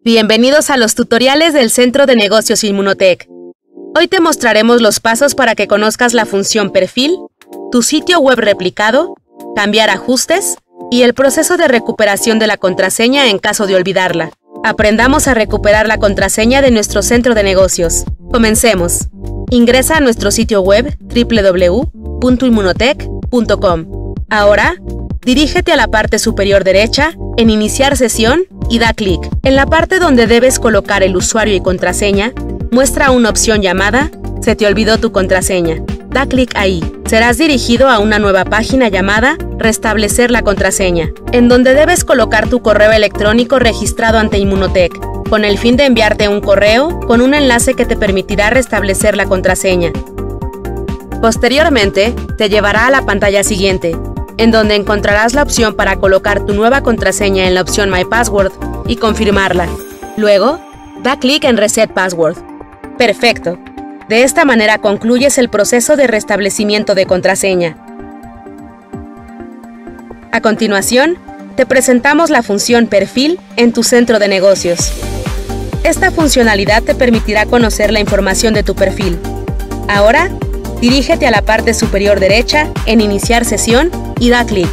Bienvenidos a los tutoriales del Centro de Negocios Inmunotech. Hoy te mostraremos los pasos para que conozcas la función perfil, tu sitio web replicado, cambiar ajustes y el proceso de recuperación de la contraseña en caso de olvidarla. Aprendamos a recuperar la contraseña de nuestro centro de negocios. Comencemos. Ingresa a nuestro sitio web www.inmunotech.com. Ahora, dirígete a la parte superior derecha en Iniciar sesión y da clic. En la parte donde debes colocar el usuario y contraseña, muestra una opción llamada «Se te olvidó tu contraseña». Da clic ahí. Serás dirigido a una nueva página llamada «Restablecer la contraseña», en donde debes colocar tu correo electrónico registrado ante Inmunotech, con el fin de enviarte un correo con un enlace que te permitirá restablecer la contraseña. Posteriormente, te llevará a la pantalla siguiente, en donde encontrarás la opción para colocar tu nueva contraseña en la opción My Password y confirmarla. Luego, da clic en Reset Password. ¡Perfecto! De esta manera concluyes el proceso de restablecimiento de contraseña. A continuación, te presentamos la función Perfil en tu centro de negocios. Esta funcionalidad te permitirá conocer la información de tu perfil. Ahora, dirígete a la parte superior derecha en Iniciar sesión y da clic.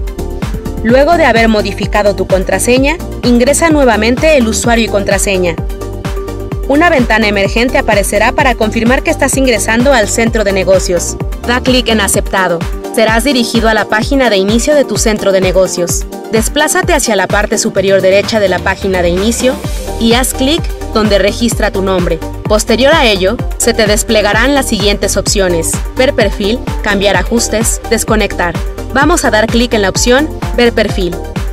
Luego de haber modificado tu contraseña, ingresa nuevamente el usuario y contraseña. Una ventana emergente aparecerá para confirmar que estás ingresando al centro de negocios. Da clic en Aceptado. Serás dirigido a la página de inicio de tu centro de negocios. Desplázate hacia la parte superior derecha de la página de inicio y haz clic donde registra tu nombre. Posterior a ello, se te desplegarán las siguientes opciones: Ver perfil, cambiar ajustes, desconectar. Vamos a dar clic en la opción Ver perfil.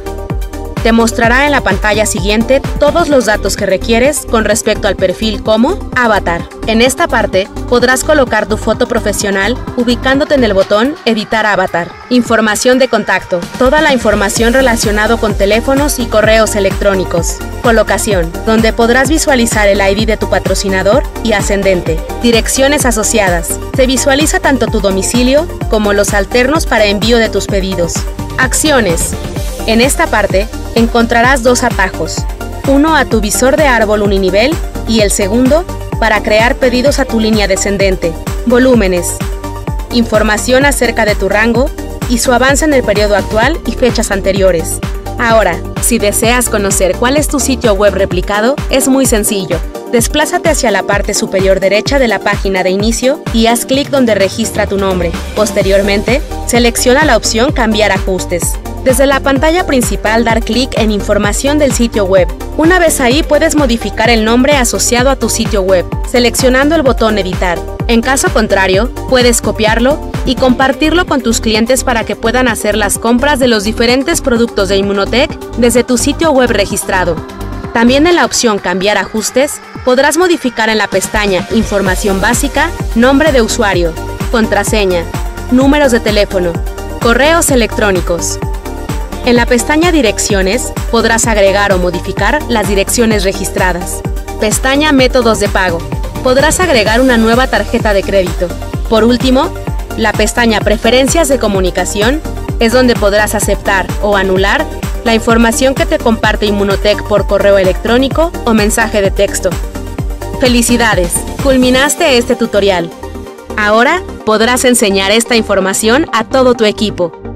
Te mostrará en la pantalla siguiente todos los datos que requieres con respecto al perfil como avatar. En esta parte podrás colocar tu foto profesional ubicándote en el botón Editar avatar. Información de contacto, toda la información relacionada con teléfonos y correos electrónicos. Colocación, donde podrás visualizar el ID de tu patrocinador y ascendente. Direcciones asociadas, se visualiza tanto tu domicilio como los alternos para envío de tus pedidos. Acciones. En esta parte encontrarás dos atajos, uno a tu visor de árbol uninivel y el segundo para crear pedidos a tu línea descendente. Volúmenes, información acerca de tu rango y su avance en el periodo actual y fechas anteriores. Ahora, si deseas conocer cuál es tu sitio web replicado, es muy sencillo. Desplázate hacia la parte superior derecha de la página de inicio y haz clic donde registra tu nombre. Posteriormente, selecciona la opción Cambiar ajustes. Desde la pantalla principal, dar clic en Información del sitio web. Una vez ahí, puedes modificar el nombre asociado a tu sitio web, seleccionando el botón Editar. En caso contrario, puedes copiarlo y compartirlo con tus clientes para que puedan hacer las compras de los diferentes productos de Inmunotech desde tu sitio web registrado. También en la opción Cambiar ajustes, podrás modificar en la pestaña Información básica, nombre de usuario, contraseña, números de teléfono, correos electrónicos. En la pestaña Direcciones, podrás agregar o modificar las direcciones registradas. Pestaña Métodos de pago. Podrás agregar una nueva tarjeta de crédito. Por último, la pestaña Preferencias de comunicación es donde podrás aceptar o anular la información que te comparte Inmunotech por correo electrónico o mensaje de texto. ¡Felicidades! Culminaste este tutorial. Ahora podrás enseñar esta información a todo tu equipo.